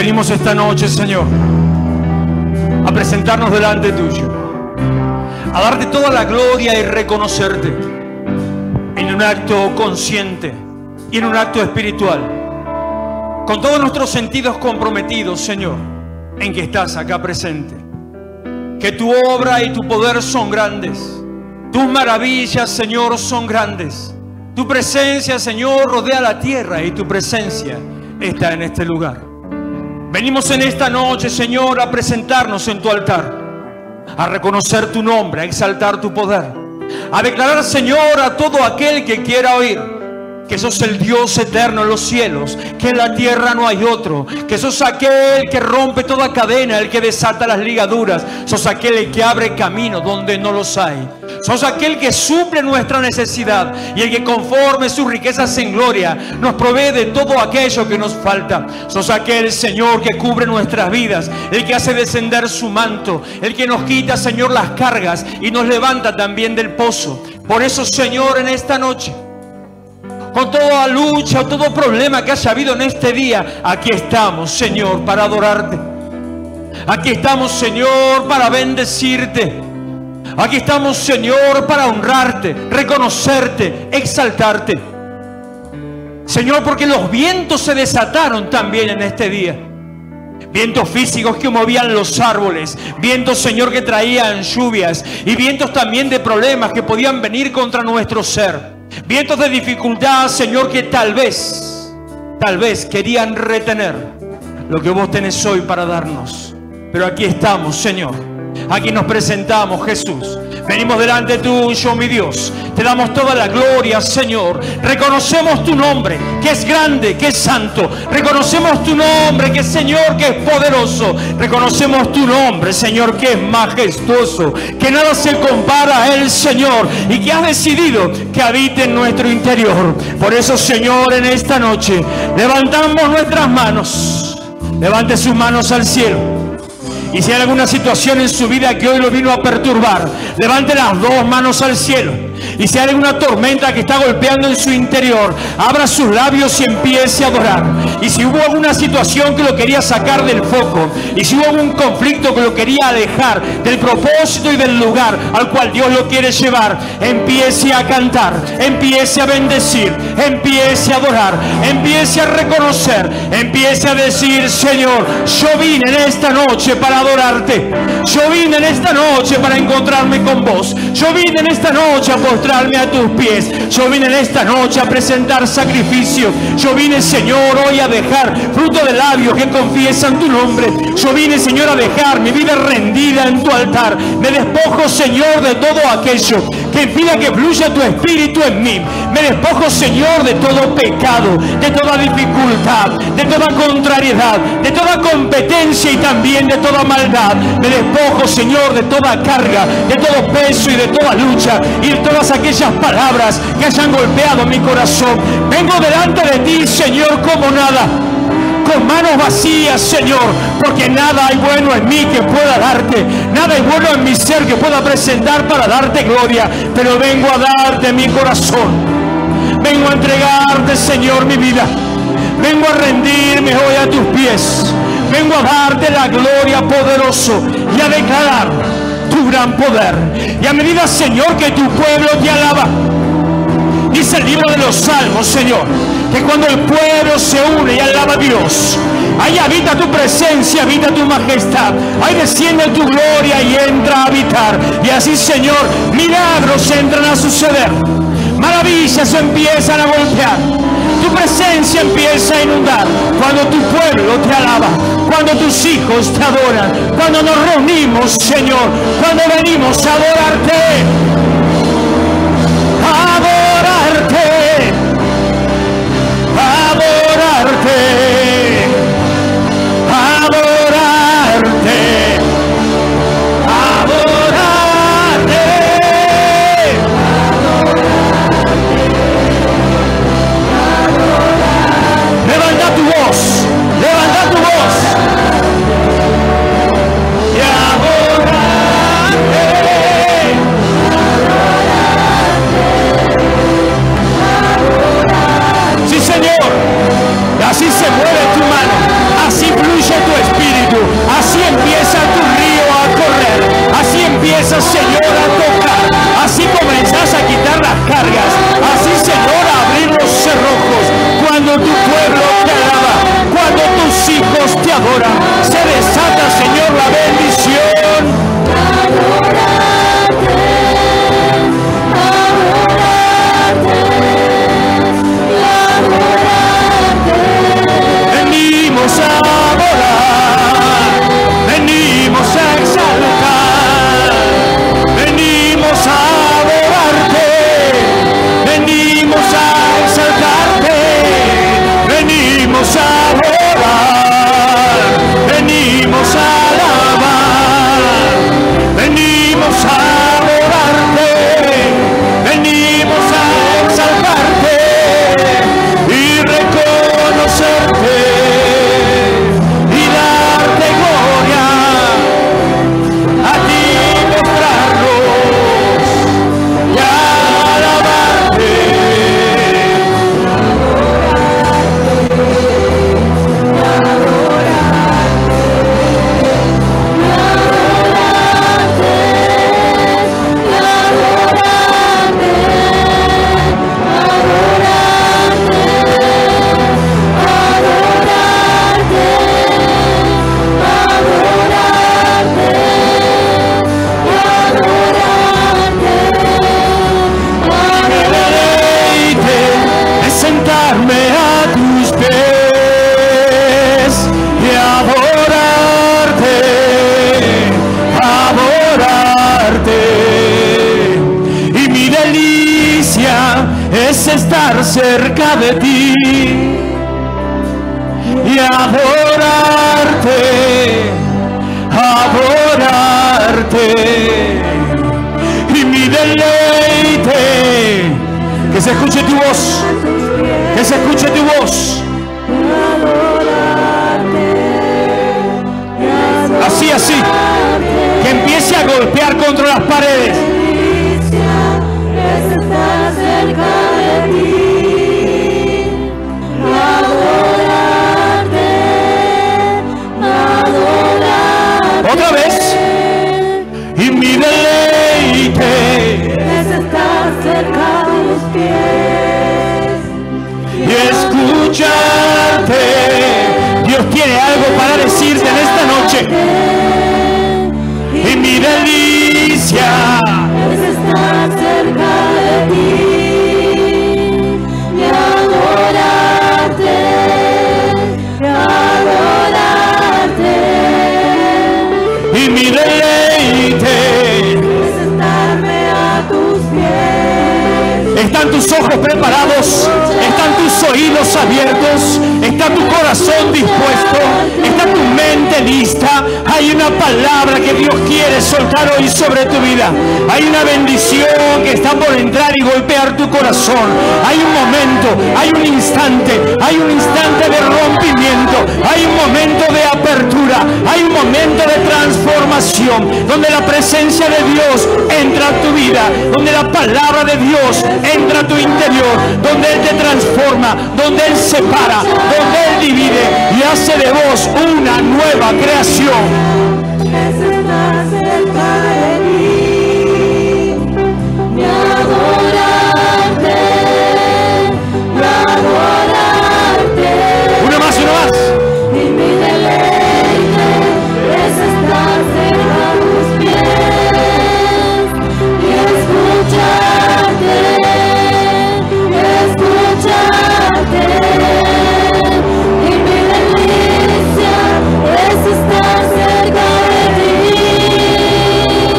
Venimos esta noche, Señor, a presentarnos delante tuyo, a darte toda la gloria y reconocerte en un acto consciente y en un acto espiritual, con todos nuestros sentidos comprometidos, Señor, en que estás acá presente. Que tu obra y tu poder son grandes, tus maravillas, Señor, son grandes. Tu presencia, Señor, rodea la tierra y tu presencia está en este lugar. Venimos en esta noche, Señor, a presentarnos en tu altar, a reconocer tu nombre, a exaltar tu poder, a declarar, Señor, a todo aquel que quiera oír que sos el Dios eterno en los cielos, que en la tierra no hay otro, que sos aquel que rompe toda cadena, el que desata las ligaduras, sos aquel que abre camino donde no los hay, sos aquel que suple nuestra necesidad y el que conforme sus riquezas en gloria nos provee de todo aquello que nos falta. Sos aquel, Señor, que cubre nuestras vidas, el que hace descender su manto, el que nos quita, Señor, las cargas y nos levanta también del pozo. Por eso, Señor, en esta noche, con toda lucha o todo problema que haya habido en este día, aquí estamos, Señor, para adorarte. Aquí estamos, Señor, para bendecirte. Aquí estamos, Señor, para honrarte, reconocerte, exaltarte. Señor, porque los vientos se desataron también en este día. Vientos físicos que movían los árboles, vientos, Señor, que traían lluvias, y vientos también de problemas que podían venir contra nuestro ser. Vientos de dificultad, Señor, que tal vez querían retener lo que vos tenés hoy para darnos. Pero aquí estamos, Señor. Aquí nos presentamos, Jesús. Venimos delante tuyo, mi Dios. Te damos toda la gloria, Señor. Reconocemos tu nombre, que es grande, que es santo. Reconocemos tu nombre, que es Señor, que es poderoso. Reconocemos tu nombre, Señor, que es majestuoso. Que nada se compara a Él, Señor. Y que has decidido que habite en nuestro interior. Por eso, Señor, en esta noche levantamos nuestras manos. Levante sus manos al cielo. Y si hay alguna situación en su vida que hoy lo vino a perturbar, levante las dos manos al cielo. Y si hay alguna tormenta que está golpeando en su interior, abra sus labios y empiece a adorar. Y si hubo alguna situación que lo quería sacar del foco, y si hubo algún conflicto que lo quería alejar del propósito y del lugar al cual Dios lo quiere llevar, empiece a cantar, empiece a bendecir, empiece a adorar, empiece a reconocer, empiece a decir: Señor, yo vine en esta noche para adorarte. Yo vine en esta noche para encontrarme con vos. Yo vine en esta noche a postrarme a tus pies. Yo vine en esta noche a presentar sacrificio. Yo vine, Señor, hoy a dejar fruto de labios que confiesan tu nombre. Yo vine, Señor, a dejar mi vida rendida en tu altar. Me despojo, Señor, de todo aquello que impida que fluya tu espíritu en mí. Me despojo, Señor, de todo pecado, de toda dificultad, de toda contrariedad, de toda competencia y también de toda maldad. Me despojo, Señor, de toda carga, de todo peso y de toda lucha y de todas aquellas palabras que hayan golpeado mi corazón. Vengo delante de ti, Señor, como nada, con manos vacías, Señor, porque nada hay bueno en mí que pueda darte, nada hay bueno en mi ser que pueda presentar para darte gloria, pero vengo a darte mi corazón. Vengo a entregarte, Señor, mi vida. Vengo a rendirme hoy a tus pies. Vengo a darte la gloria, poderoso, y a declarar tu gran poder. Y a medida, Señor, que tu pueblo te alaba, dice el libro de los Salmos, Señor, que cuando el pueblo se une y alaba a Dios, ahí habita tu presencia, habita tu majestad, ahí desciende tu gloria y entra a habitar. Y así, Señor, milagros entran a suceder, maravillas empiezan a golpear, tu presencia empieza a inundar cuando tu pueblo te alaba, cuando tus hijos te adoran, cuando nos reunimos, Señor, cuando venimos a adorarte, adorarte, adorarte, adorarte, adorarte. Levanta tu voz, levanta tu voz. Y adorarte. ahora. Se desata, Señor, la bendición. Venimos a adorar, venimos a exaltar, venimos a adorarte, venimos a exaltarte, venimos a adorar, venimos a alabar, venimos a adorarte, venimos a exaltarte y reconocerte y darte gloria, a ti mostrarnos y alabarte. Sentarme a tus pies y adorarte, adorarte. Y mi delicia es estar cerca de ti y adorarte, adorarte. Y mi deleite, que se escuche tu voz, que se escuche tu voz. Así, así. Que empiece a golpear contra las paredes. Otra vez. Y mi deleite es estar cerca de los pies y escucharte. Dios tiene algo para decirte en esta noche. Y mi delicia es estar cerca de ti y adorarte, adorarte. Y mi deleite Es sentarme a tus pies. están tus ojos preparados, están tus oídos abiertos, está tu corazón dispuesto, está tu mente lista. Hay una palabra que Dios quiere soltar hoy sobre tu vida. Hay una bendición que está por entrar y golpear tu corazón. Hay un momento, hay un instante de rompimiento, hay un momento de apertura, hay un momento de transformación, donde la presencia de Dios entra a tu vida, donde la palabra de Dios entra a tu interior, donde Él te transforma, donde Él separa, donde Él divide y hace de vos una nueva creación. Es estar cerca de ti y adorarte, adorarte. Una más. Y mi deleite es estar cerca de tus pies y escucharte, escucharte. Y mi delicia es estar cerca de ti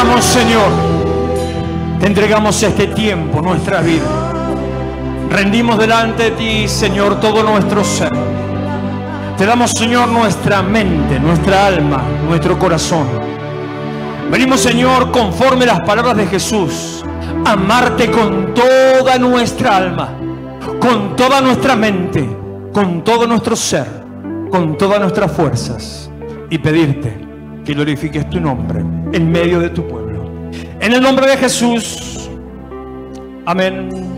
entregamos, Señor, te entregamos este tiempo, nuestra vida. Rendimos delante de ti, Señor, todo nuestro ser. Te damos, Señor, nuestra mente, nuestra alma, nuestro corazón. Venimos, Señor, conforme las palabras de Jesús, a amarte con toda nuestra alma, con toda nuestra mente, con todo nuestro ser, con todas nuestras fuerzas, y pedirte que glorifiques tu nombre en medio de tu pueblo. En el nombre de Jesús. Amén.